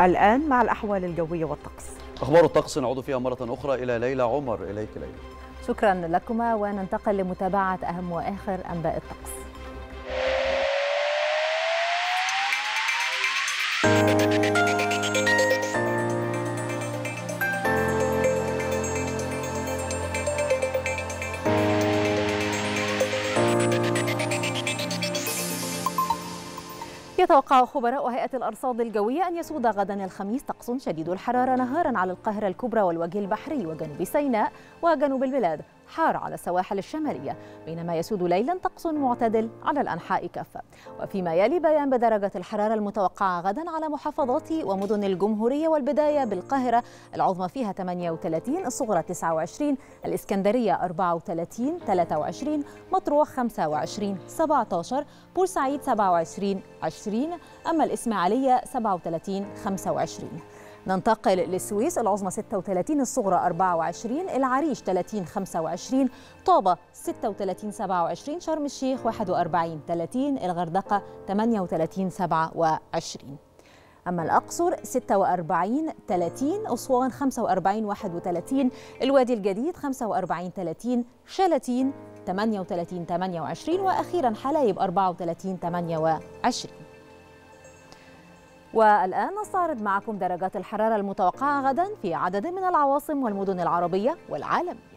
الآن مع الأحوال الجوية والطقس. أخبار الطقس نعود فيها مرة أخرى إلى ليلى عمر. إليك ليلى. شكرا لكما، وننتقل لمتابعة أهم وآخر أنباء الطقس. يتوقع خبراء هيئة الأرصاد الجوية أن يسود غدا الخميس طقس شديد الحرارة نهارا على القاهرة الكبرى والوجه البحري وجنوب سيناء وجنوب البلاد، حار على السواحل الشمالية، بينما يسود ليلا طقس معتدل على الأنحاء كافة. وفيما يلي بيان بدرجة الحرارة المتوقعة غدا على محافظات ومدن الجمهورية، والبداية بالقاهرة العظمى فيها 38، الصغرى 29، الإسكندرية 34 23، مطروح 25 17، بورسعيد 27 20، أما الإسماعيلية 37 25. ننتقل للسويس العظمى 36، الصغرى 24، العريش 30 25، طابة 36 27، شرم الشيخ 41 30، الغردقة 38 27. أما الأقصر 46 30، أسوان 45 31، الوادي الجديد 45 30، شلاتين 38 28، وأخيرا حلايب 34 28. والآن نستعرض معكم درجات الحرارة المتوقعة غدا في عدد من العواصم والمدن العربية والعالم.